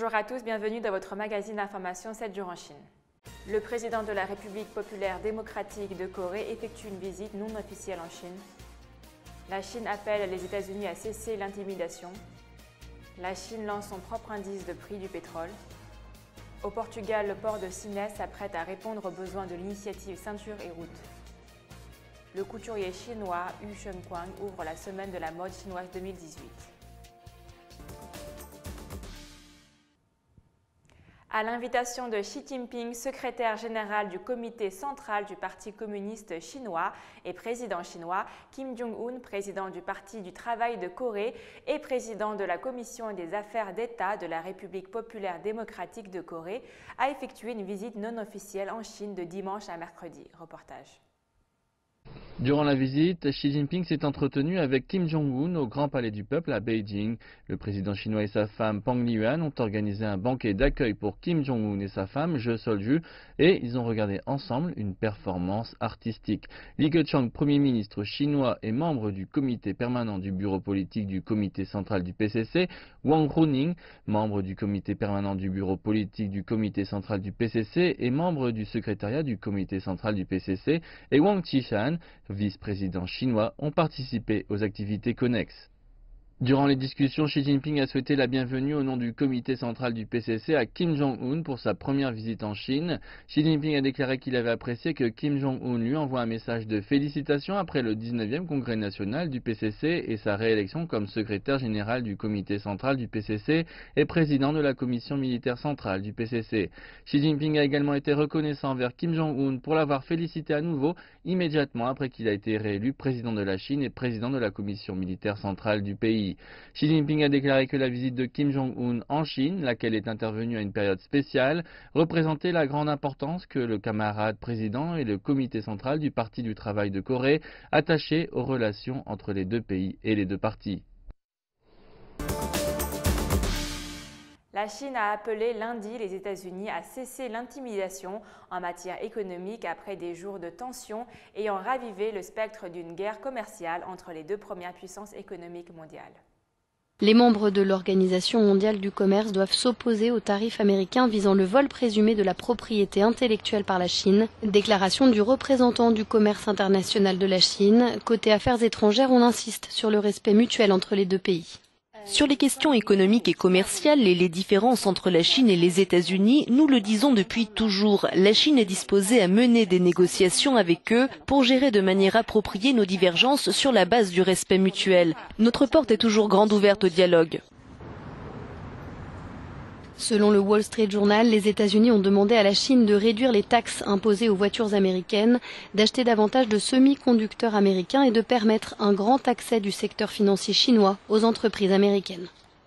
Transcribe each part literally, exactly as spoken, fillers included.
Bonjour à tous, bienvenue dans votre magazine d'information sept jours en Chine. Le président de la République populaire démocratique de Corée effectue une visite non officielle en Chine. La Chine appelle les États-Unis à cesser l'intimidation. La Chine lance son propre indice de prix du pétrole. Au Portugal, le port de Sines s'apprête à répondre aux besoins de l'initiative Ceinture et Route. Le couturier chinois Yu Shengquan ouvre la semaine de la mode chinoise deux mille dix-huit. À l'invitation de Xi Jinping, secrétaire général du comité central du Parti communiste chinois et président chinois, Kim Jong-un, président du Parti du travail de Corée et président de la Commission des affaires d'État de la République populaire démocratique de Corée, a effectué une visite non officielle en Chine de dimanche à mercredi. Reportage. Durant la visite, Xi Jinping s'est entretenu avec Kim Jong-un au Grand Palais du Peuple à Beijing. Le président chinois et sa femme Pang Liyuan ont organisé un banquet d'accueil pour Kim Jong-un et sa femme Je Sol-ju et ils ont regardé ensemble une performance artistique. Li Keqiang, Premier ministre chinois et membre du comité permanent du bureau politique du comité central du P C C, Wang Huning, membre du comité permanent du bureau politique du comité central du P C C et membre du secrétariat du comité central du P C C, et Wang Qishan, vice-président chinois, ont participé aux activités connexes. Durant les discussions, Xi Jinping a souhaité la bienvenue au nom du comité central du P C C à Kim Jong-un pour sa première visite en Chine. Xi Jinping a déclaré qu'il avait apprécié que Kim Jong-un lui envoie un message de félicitations après le dix-neuvième congrès national du P C C et sa réélection comme secrétaire général du comité central du P C C et président de la commission militaire centrale du P C C. Xi Jinping a également été reconnaissant envers Kim Jong-un pour l'avoir félicité à nouveau immédiatement après qu'il a été réélu président de la Chine et président de la commission militaire centrale du pays. Xi Jinping a déclaré que la visite de Kim Jong-un en Chine, laquelle est intervenue à une période spéciale, représentait la grande importance que le camarade président et le comité central du Parti du travail de Corée attachaient aux relations entre les deux pays et les deux partis. La Chine a appelé lundi les États-Unis à cesser l'intimidation en matière économique après des jours de tension ayant ravivé le spectre d'une guerre commerciale entre les deux premières puissances économiques mondiales. Les membres de l'Organisation mondiale du commerce doivent s'opposer aux tarifs américains visant le vol présumé de la propriété intellectuelle par la Chine. Déclaration du représentant du commerce international de la Chine. Côté affaires étrangères, on insiste sur le respect mutuel entre les deux pays. Sur les questions économiques et commerciales et les différences entre la Chine et les États-Unis, nous le disons depuis toujours, la Chine est disposée à mener des négociations avec eux pour gérer de manière appropriée nos divergences sur la base du respect mutuel. Notre porte est toujours grande ouverte au dialogue. Selon le Wall Street Journal, les États-Unis ont demandé à la Chine de réduire les taxes imposées aux voitures américaines, d'acheter davantage de semi-conducteurs américains et de permettre un grand accès du secteur financier chinois aux entreprises américaines.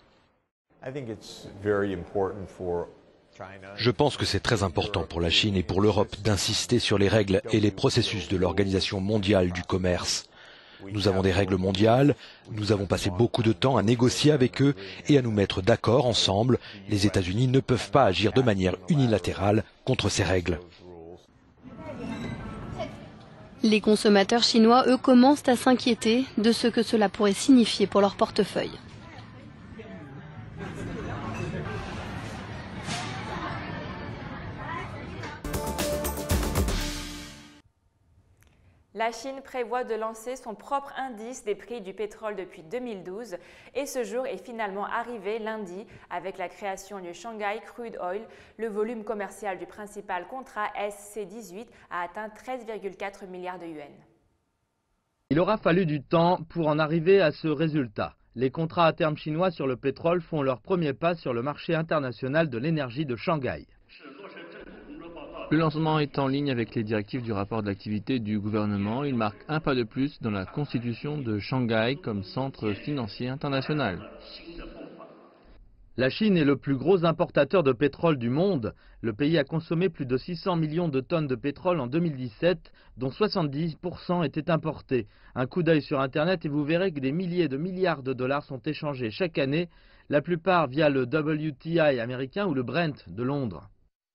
Je pense que c'est très important pour la Chine et pour l'Europe d'insister sur les règles et les processus de l'Organisation mondiale du commerce. Nous avons des règles mondiales, nous avons passé beaucoup de temps à négocier avec eux et à nous mettre d'accord ensemble. Les États-Unis ne peuvent pas agir de manière unilatérale contre ces règles. Les consommateurs chinois, eux, commencent à s'inquiéter de ce que cela pourrait signifier pour leur portefeuille. La Chine prévoit de lancer son propre indice des prix du pétrole depuis deux mille douze et ce jour est finalement arrivé lundi avec la création du Shanghai Crude Oil. Le volume commercial du principal contrat S C dix-huit a atteint treize virgule quatre milliards de yuans. Il aura fallu du temps pour en arriver à ce résultat. Les contrats à terme chinois sur le pétrole font leur premier pas sur le marché international de l'énergie de Shanghai. Le lancement est en ligne avec les directives du rapport d'activité du gouvernement. Il marque un pas de plus dans la constitution de Shanghai comme centre financier international. La Chine est le plus gros importateur de pétrole du monde. Le pays a consommé plus de six cents millions de tonnes de pétrole en deux mille dix-sept, dont soixante-dix pour cent étaient importés. Un coup d'œil sur Internet et vous verrez que des milliers de milliards de dollars sont échangés chaque année, la plupart via le W T I américain ou le Brent de Londres.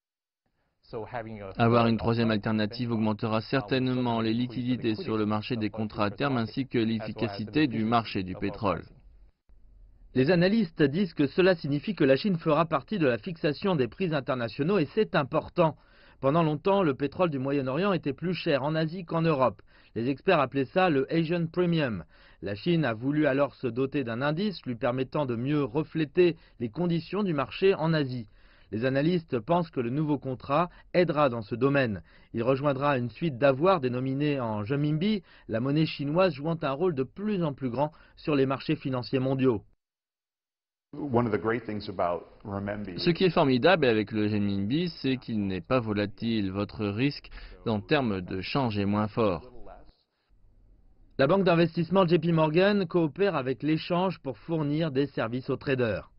Avoir une troisième alternative augmentera certainement les liquidités sur le marché des contrats à terme ainsi que l'efficacité du marché du pétrole. Les analystes disent que cela signifie que la Chine fera partie de la fixation des prix internationaux et c'est important. Pendant longtemps, le pétrole du Moyen-Orient était plus cher en Asie qu'en Europe. Les experts appelaient ça le Asian Premium. La Chine a voulu alors se doter d'un indice lui permettant de mieux refléter les conditions du marché en Asie. Les analystes pensent que le nouveau contrat aidera dans ce domaine. Il rejoindra une suite d'avoirs dénominés en renminbi, la monnaie chinoise jouant un rôle de plus en plus grand sur les marchés financiers mondiaux. Ce qui est formidable avec le renminbi, c'est qu'il n'est pas volatile. Votre risque en termes de change est moins fort. La banque d'investissement J P Morgan coopère avec l'échange pour fournir des services aux traders.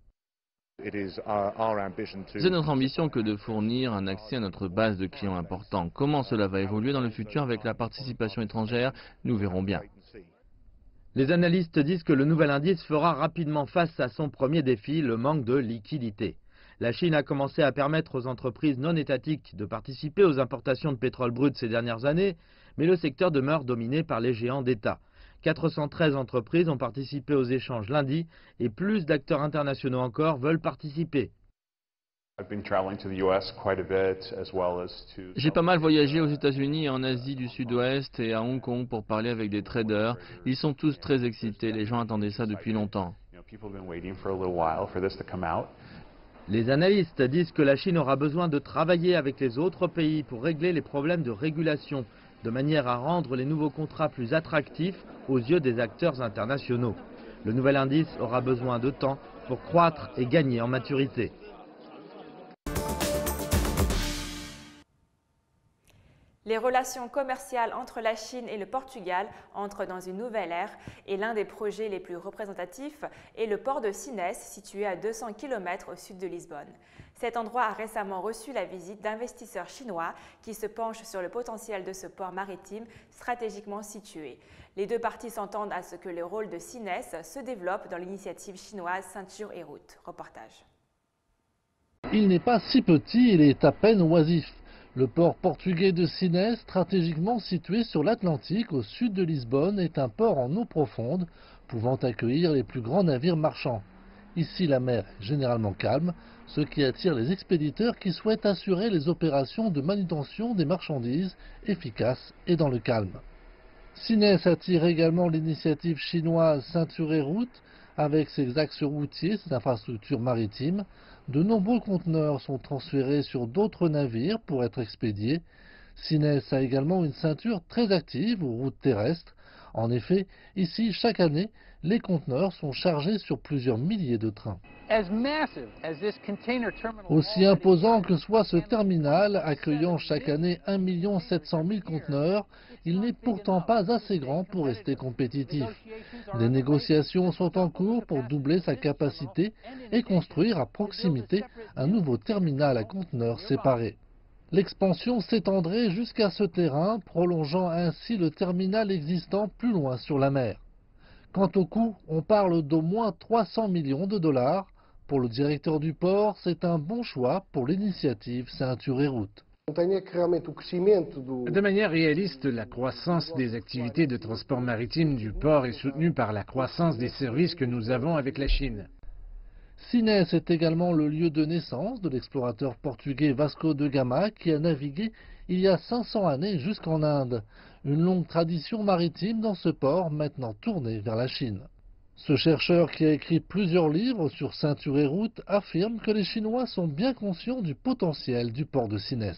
C'est notre ambition que de fournir un accès à notre base de clients important. Comment cela va évoluer dans le futur avec la participation étrangère, nous verrons bien. Les analystes disent que le nouvel indice fera rapidement face à son premier défi, le manque de liquidité. La Chine a commencé à permettre aux entreprises non étatiques de participer aux importations de pétrole brut ces dernières années, mais le secteur demeure dominé par les géants d'État. quatre cent treize entreprises ont participé aux échanges lundi et plus d'acteurs internationaux encore veulent participer. J'ai pas mal voyagé aux États-Unis et en Asie du Sud-Ouest et à Hong Kong pour parler avec des traders. Ils sont tous très excités, les gens attendaient ça depuis longtemps. Les analystes disent que la Chine aura besoin de travailler avec les autres pays pour régler les problèmes de régulation, de manière à rendre les nouveaux contrats plus attractifs aux yeux des acteurs internationaux. Le nouvel indice aura besoin de temps pour croître et gagner en maturité. Les relations commerciales entre la Chine et le Portugal entrent dans une nouvelle ère et l'un des projets les plus représentatifs est le port de Sines, situé à deux cents kilomètres au sud de Lisbonne. Cet endroit a récemment reçu la visite d'investisseurs chinois qui se penchent sur le potentiel de ce port maritime stratégiquement situé. Les deux parties s'entendent à ce que le rôle de Sines se développe dans l'initiative chinoise Ceinture et Route. Reportage. Il n'est pas si petit, il est à peine oisif. Le port portugais de Sines, stratégiquement situé sur l'Atlantique au sud de Lisbonne, est un port en eau profonde, pouvant accueillir les plus grands navires marchands. Ici, la mer est généralement calme, ce qui attire les expéditeurs qui souhaitent assurer les opérations de manutention des marchandises efficaces et dans le calme. Sines attire également l'initiative chinoise Ceinture et Route, avec ses axes routiers, ses infrastructures maritimes. De nombreux conteneurs sont transférés sur d'autres navires pour être expédiés. Sines a également une ceinture très active aux routes terrestres. En effet, ici, chaque année, les conteneurs sont chargés sur plusieurs milliers de trains. Aussi imposant que soit ce terminal, accueillant chaque année un million sept cent mille conteneurs, il n'est pourtant pas assez grand pour rester compétitif. Des négociations sont en cours pour doubler sa capacité et construire à proximité un nouveau terminal à conteneurs séparés. L'expansion s'étendrait jusqu'à ce terrain, prolongeant ainsi le terminal existant plus loin sur la mer. Quant au coût, on parle d'au moins trois cents millions de dollars. Pour le directeur du port, c'est un bon choix pour l'initiative Ceinture et Route. De manière réaliste, la croissance des activités de transport maritime du port est soutenue par la croissance des services que nous avons avec la Chine. Sines est également le lieu de naissance de l'explorateur portugais Vasco de Gama qui a navigué il y a cinq cents années jusqu'en Inde. Une longue tradition maritime dans ce port maintenant tourné vers la Chine. Ce chercheur qui a écrit plusieurs livres sur Ceinture et Route affirme que les Chinois sont bien conscients du potentiel du port de Sines.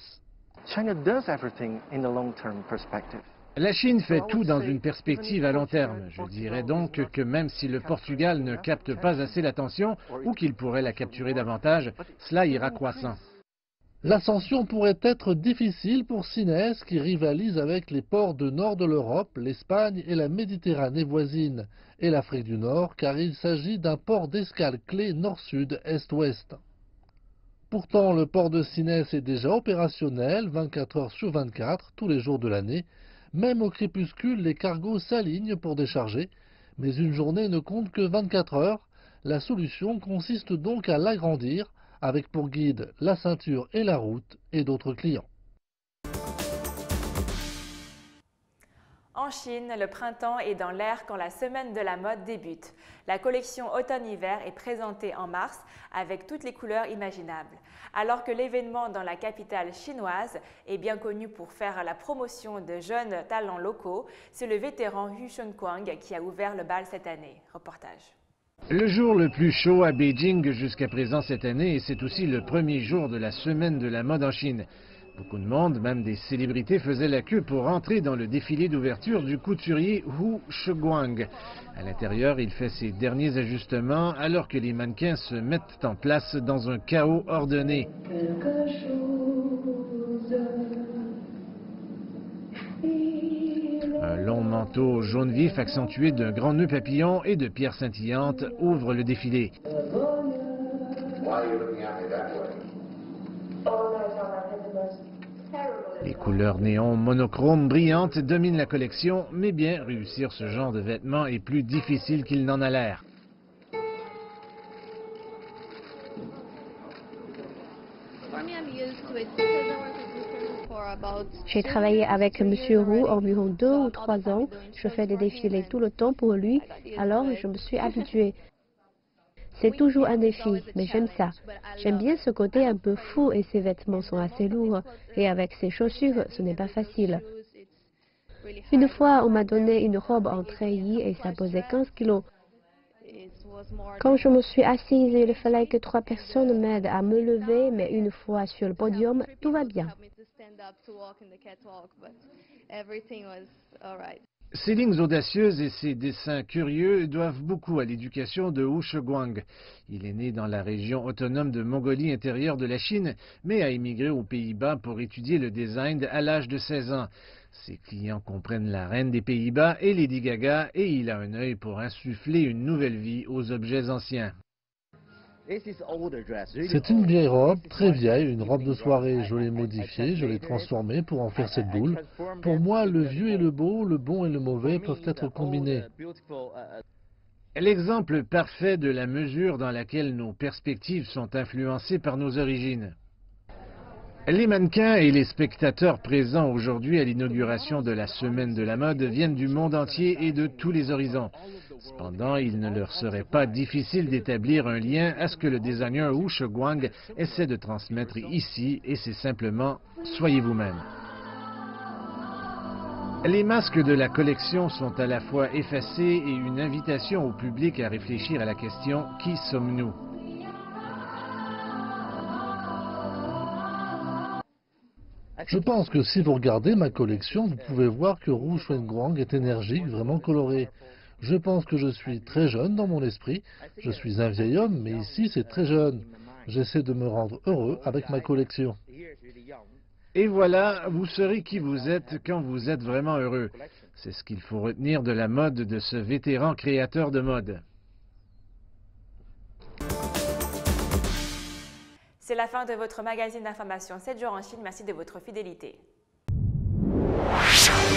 La Chine fait tout dans une perspective à long terme. Je dirais donc que même si le Portugal ne capte pas assez l'attention ou qu'il pourrait la capturer davantage, cela ira croissant. L'ascension pourrait être difficile pour Sines qui rivalise avec les ports du nord de l'Europe, l'Espagne et la Méditerranée voisine, et l'Afrique du Nord, car il s'agit d'un port d'escale clé nord-sud, est-ouest. Pourtant, le port de Sines est déjà opérationnel vingt-quatre heures sur vingt-quatre, tous les jours de l'année. Même au crépuscule, les cargos s'alignent pour décharger, mais une journée ne compte que vingt-quatre heures. La solution consiste donc à l'agrandir, avec pour guide la ceinture et la route et d'autres clients. En Chine, le printemps est dans l'air quand la semaine de la mode débute. La collection automne-hiver est présentée en mars avec toutes les couleurs imaginables. Alors que l'événement dans la capitale chinoise est bien connu pour faire la promotion de jeunes talents locaux, c'est le vétéran Hu Shengguang qui a ouvert le bal cette année. Reportage. Le jour le plus chaud à Beijing jusqu'à présent cette année, et c'est aussi le premier jour de la semaine de la mode en Chine. Beaucoup de monde, même des célébrités, faisaient la queue pour entrer dans le défilé d'ouverture du couturier Hu Shengguang. À l'intérieur, il fait ses derniers ajustements alors que les mannequins se mettent en place dans un chaos ordonné. Un long manteau jaune vif accentué d'un grand nœud papillon et de pierres scintillantes ouvre le défilé. Les couleurs néon monochromes brillantes dominent la collection, mais bien réussir ce genre de vêtements est plus difficile qu'il n'en a l'air. J'ai travaillé avec M. Roux environ deux ou trois ans. Je fais des défilés tout le temps pour lui, alors je me suis habituée. C'est toujours un défi, mais j'aime ça. J'aime bien ce côté un peu fou et ses vêtements sont assez lourds. Et avec ses chaussures, ce n'est pas facile. Une fois, on m'a donné une robe en treillis et ça pesait quinze kilos. Quand je me suis assise, il fallait que trois personnes m'aident à me lever, mais une fois sur le podium, tout va bien. Ses lignes audacieuses et ses dessins curieux doivent beaucoup à l'éducation de Hu Shengguang. Il est né dans la région autonome de Mongolie intérieure de la Chine, mais a émigré aux Pays-Bas pour étudier le design à l'âge de seize ans. Ses clients comprennent la reine des Pays-Bas et Lady Gaga, et il a un œil pour insuffler une nouvelle vie aux objets anciens. C'est une vieille robe, très vieille, une robe de soirée. Je l'ai modifiée, je l'ai transformée pour en faire cette boule. Pour moi, le vieux et le beau, le bon et le mauvais peuvent être combinés. L'exemple parfait de la mesure dans laquelle nos perspectives sont influencées par nos origines. Les mannequins et les spectateurs présents aujourd'hui à l'inauguration de la Semaine de la mode viennent du monde entier et de tous les horizons. Cependant, il ne leur serait pas difficile d'établir un lien à ce que le designer Hu Shengguang essaie de transmettre ici, et c'est simplement « soyez vous-même ». Les masques de la collection sont à la fois effacés et une invitation au public à réfléchir à la question « Qui sommes-nous » ? Je pense que si vous regardez ma collection, vous pouvez voir que Hu Shengguang est énergique, vraiment coloré. Je pense que je suis très jeune dans mon esprit. Je suis un vieil homme, mais ici c'est très jeune. J'essaie de me rendre heureux avec ma collection. Et voilà, vous serez qui vous êtes quand vous êtes vraiment heureux. C'est ce qu'il faut retenir de la mode de ce vétéran créateur de mode. C'est la fin de votre magazine d'information sept jours en Chine. Merci de votre fidélité.